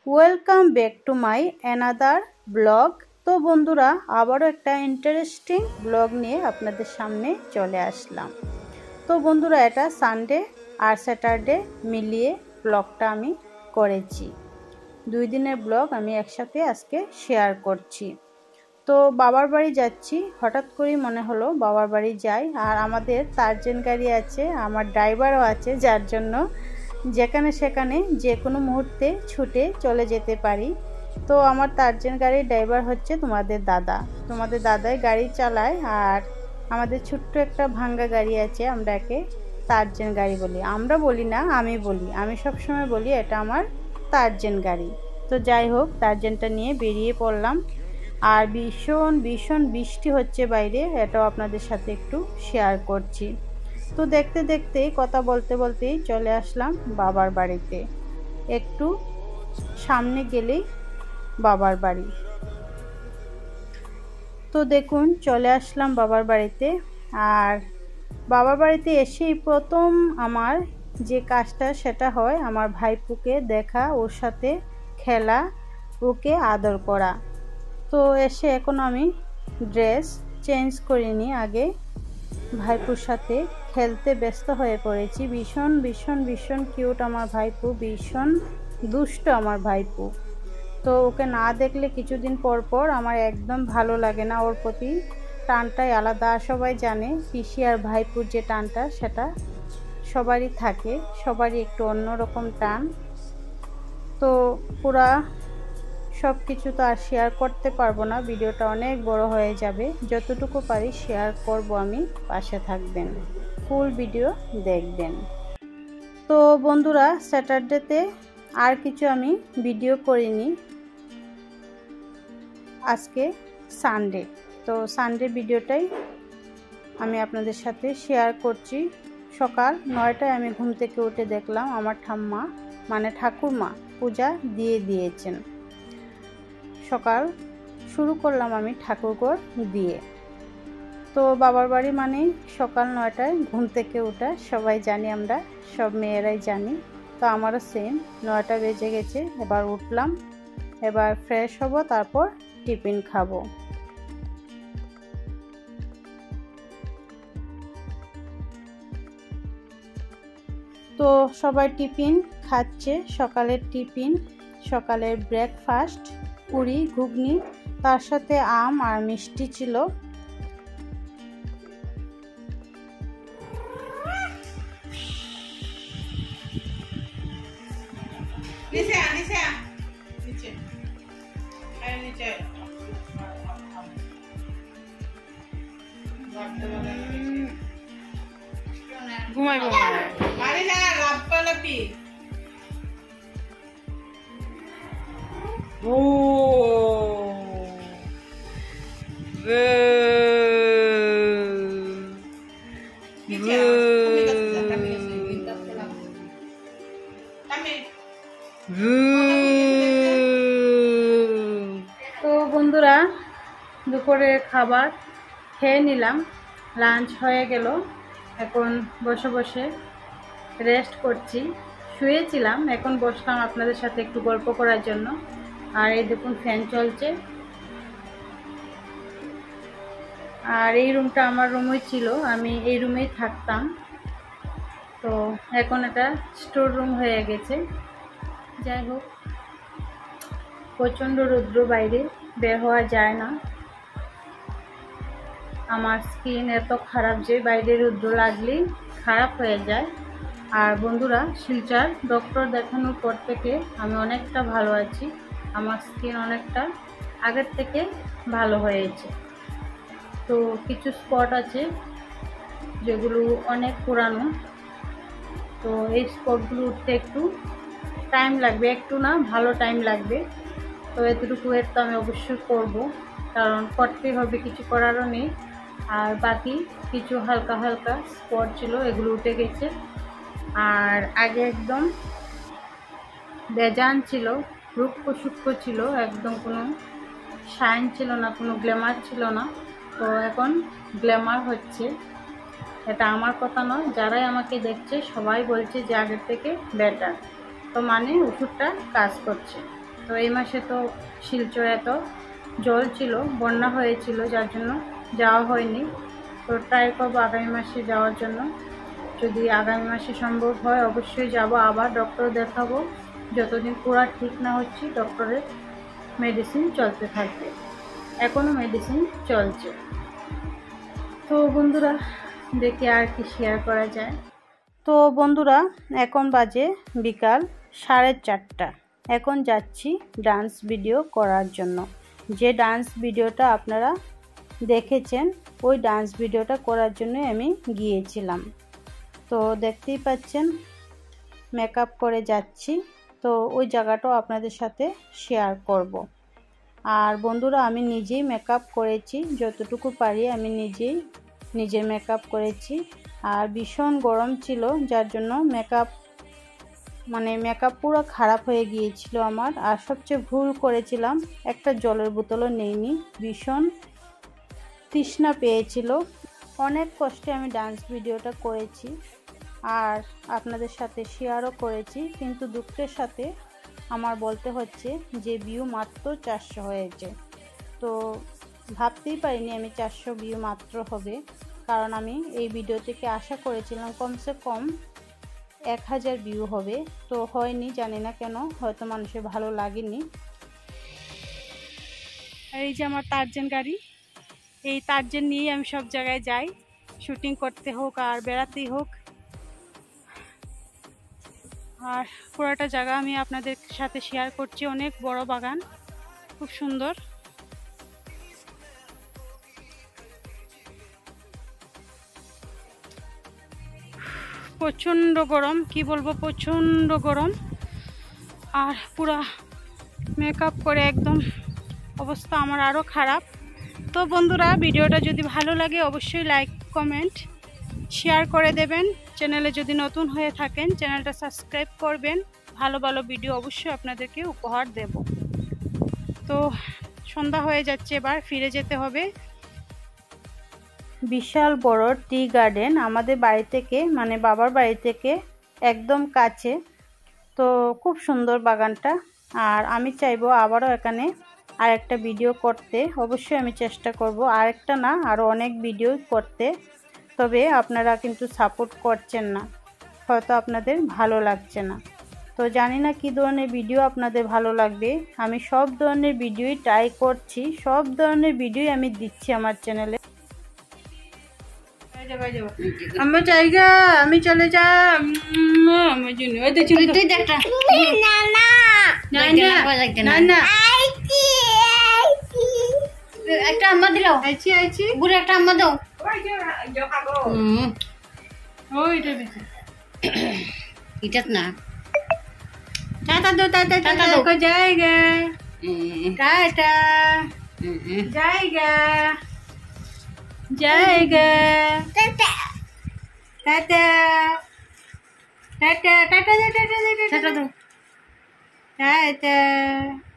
Welcome back to my another blog. তো বন্ধুরা, আবারও একটা ইন্টারেস্টিং ব্লগ নিয়ে আপনাদের সামনে চলে আসলাম। তো বন্ধুরা, এটা সানডে আর স্যাটারডে মিলিয়ে ব্লগটা আমি করেছি। 2 দিনের ব্লগ আমি একসাথে আজকে শেয়ার করছি। তো বাবার বাড়ি যাচ্ছি, হঠাৎ করেই মনে হলো বাবার বাড়ি যাই। আর আমাদের তারজেন গাড়ি আছে, আমার ড্রাইভারও আছে, যার জন্য যেখানে সেখানে যে কোনো মুহূর্তে ছুটে চলে যেতে পারি। তো আমার তারজেন গাড়ির ড্রাইভার হচ্ছে তোমাদের দাদাই গাড়ি চালায়। আর আমাদের ছোট্ট একটা ভাঙ্গা গাড়ি আছে, আমরা একে তারজেন গাড়ি বলি। আমরা বলি না, আমি সবসময় বলি এটা আমার তারজেন গাড়ি। তো যাই হোক, তারজেনটা নিয়ে বেরিয়ে পড়লাম। আর ভীষণ ভীষণ বৃষ্টি হচ্ছে বাইরে, এটাও আপনাদের সাথে একটু শেয়ার করছি। তো দেখতে দেখতেই কথা বলতে বলতেই চলে আসলাম বাবার বাড়িতে। একটু সামনে গেলেই বাবার বাড়ি। তো দেখুন, চলে আসলাম বাবার বাড়িতে। আর বাবার বাড়িতে এসেই প্রথম আমার যে কাজটা সেটা হয় আমার ভাইপুকে দেখা, ওর সাথে খেলা, ওকে আদর করা। তো এসে এখন আমি ড্রেস চেঞ্জ করিনি, আগে ভাইপুর সাথে খেলতে ব্যস্ত হয়ে পড়েছি। ভীষণ ভীষণ ভীষণ কিউট আমার ভাইপু, ভীষণ দুষ্ট আমার ভাইপু। তো ওকে না দেখলে কিছুদিন পর পর আমার একদম ভালো লাগে না, ওর প্রতি টানটাই আলাদা। সবাই জানে পিসি আর ভাইপুর যে টানটা সেটা সবারই থাকে, সবারই একটু অন্যরকম টান। তো পুরা সব কিছু তো আর শেয়ার করতে পারবো না, ভিডিওটা অনেক বড় হয়ে যাবে। যতটুকু পারি শেয়ার করব আমি, পাশে থাকবেন, ফুল ভিডিও দেখবেন। তো বন্ধুরা, স্যাটারডেতে আর কিছু আমি ভিডিও করিনি, আজকে সানডে। তো সানডে ভিডিওটাই আমি আপনাদের সাথে শেয়ার করছি। সকাল 9টায় আমি ঘুম থেকে উঠে দেখলাম আমার ঠাম্মা মানে ঠাকুরমা পূজা দিয়ে দিয়েছেন। সকাল শুরু করলাম আমি ঠাকুরঘর দিয়ে। তো বাবার বাড়ি মানে সকাল 9টায় ঘুম থেকে ওঠা, সবাই জানি, আমরা সব মেয়েরাই জানি। তো আমারও সেম 9টা বেজে গেছে। এবার উঠলাম, এবার ফ্রেশ হব, তারপর টিফিন খাবো। তো সবাই টিফিন খাচ্ছে, সকালের টিফিন, সকালের ব্রেকফাস্ট পুরি ঘুগনি, তার সাথে আম আর মিষ্টি ছিল। ঘুমাইব ও তো বন্ধুরা, দুপুরের খাবার খেয়ে নিলাম, লাঞ্চ হয়ে গেল। এখন বসে বসে রেস্ট করছি, শুয়েছিলাম, এখন বসলাম আপনাদের সাথে একটু গল্প করার জন্য। আর এই দেখুন ফ্যান চলছে। আর এই রুমটা আমার রুমই ছিল, আমি এই রুমেই থাকতাম। তো এখন এটা স্টোর রুম হয়ে গেছে। যাই হোক, প্রচণ্ড রৌদ্র, বাইরে বের হওয়া যায় না। আমার স্কিন এত খারাপ যে বাইরে রৌদ্র লাগলেই খারাপ হয়ে যায়। আর বন্ধুরা, শিলচর ডক্টর দেখানোর পর থেকে আমি অনেকটা ভালো আছি, আমার স্কিন অনেকটা আগের থেকে ভালো হয়েছে। তো কিছু স্পট আছে যেগুলো অনেক পুরানো, তো এই স্পটগুলো উঠতে একটু টাইম লাগবে, একটু না ভালো টাইম লাগবে। তো এতটুকু ওয়েট তো আমি অবশ্যই করব, কারণ করতেই হবে, কিছু করারও নেই। আর বাকি কিছু হালকা হালকা স্পট ছিল, এগুলো উঠে গেছে। আর আগে একদম বেজান ছিল, রুক্ষ সূক্ষ্ম ছিল, একদম কোনো শাইন ছিল না, কোনো গ্ল্যামার ছিল না। তো এখন গ্ল্যামার হচ্ছে। এটা আমার কথা নয়, যারাই আমাকে দেখছে সবাই বলছে যে আগের থেকে বেটার। তো মানে ওষুধটা কাজ করছে। তো এই মাসে তো শিলচরে তো জল ছিল, বন্যা হয়েছিল, যার জন্য যাওয়া হয়নি। তো ট্রাই করবো আগামী মাসে যাওয়ার জন্য। যদি আগামী মাসে সম্ভব হয় অবশ্যই যাব। আবার ডক্টর দেখাবো, যতদিন পুরা ঠিক না হচ্ছে ডক্টরের মেডিসিন চলতে থাকবে, এখনও মেডিসিন চলছে। তো বন্ধুরা দেখি আর কি শেয়ার করা যায়। তো বন্ধুরা এখন বাজে বিকাল 4:30। এখন যাচ্ছি ডান্স ভিডিও করার জন্য। যে ডান্স ভিডিওটা আপনারা দেখেছেন ওই ডান্স ভিডিওটা করার জন্য আমি গিয়েছিলাম। তো দেখতেই পাচ্ছেন মেকআপ করে যাচ্ছি। তো ওই জায়গাটাও আপনাদের সাথে শেয়ার করব। আর বন্ধুরা আমি নিজেই মেকআপ করেছি, যতটুকু পারি আমি নিজের মেকআপ করেছি। আর ভীষণ গরম ছিল, যার জন্য মেকআপ পুরো খারাপ হয়ে গিয়েছিল আমার। আর সবচেয়ে ভুল করেছিলাম, একটা জলের বোতলও নেইনি, ভীষণ তৃষ্ণা পেয়েছিল। অনেক কষ্টে আমি ডান্স ভিডিওটা করেছি আর আপনাদের সাথে শেয়ারও করেছি, কিন্তু দুঃখের সাথে আমার বলতে হচ্ছে যে ভিউ মাত্র 400 হয়েছে। তো ভাবতেই পারিনি আমি 400 ভিউ মাত্র হবে, কারণ আমি এই ভিডিও থেকে আশা করেছিলাম কমসে কম 1000 ভিউ হবে। তো হয়নি, জানি না কেন, হয়তো মানুষের ভালো লাগেনি। এই যে আমার টার্জেন গাড়ি, এই টার্জেন নিয়ে আমি সব জায়গায় যাই, শুটিং করতে হোক আর বেড়াতেই হোক। আর পুরোটা জায়গা আমি আপনাদের সাথে শেয়ার করছি। অনেক বড় বাগান, খুব সুন্দর। প্রচণ্ড গরম, কি বলবো, প্রচণ্ড গরম। আর পুরা মেকআপ করে একদম অবস্থা আমার আরও খারাপ। তো বন্ধুরা ভিডিওটা যদি ভালো লাগে অবশ্যই লাইক কমেন্ট শেয়ার করে দেবেন। চ্যানেলে যদি নতুন হয়ে থাকেন চ্যানেলটা সাবস্ক্রাইব করবেন। ভালো ভালো ভিডিও অবশ্যই আপনাদেরকে উপহার দেব। তো সন্ধ্যা হয়ে যাচ্ছে, এবার ফিরে যেতে হবে। বিশাল বড় টি গার্ডেন আমাদের বাড়ি থেকে, বাবার বাড়ি থেকে একদম কাছে। তো খুব সুন্দর বাগানটা। আর আমি চাইবো আবারও এখানে আরেকটা ভিডিও করতে। অবশ্যই আমি চেষ্টা করব, আরেকটা না আরও অনেক ভিডিও করতে। তবে আপনারা কিন্তু সাপোর্ট করছেন না, হয়তো আপনাদের ভালো লাগছে না। তো জানি না কী ধরনের ভিডিও আপনাদের ভালো লাগবে। আমি সব ধরনের ভিডিওই ট্রাই করছি, সব ধরনের ভিডিওই আমি দিচ্ছি আমার চ্যানেলে। আমার জায়গা আমি চলে যা আমার জন্য একটা আম্মা দিলাও, আইছি আইছি বুড়ি একটা আম্মা দাও। ইটাত না টাটা দো, টাটা টাটা কো জায়গা, টাটা জায়গা জায়গা, টাটা টাটা টাটা টাটা টাটা টাটা টাটা।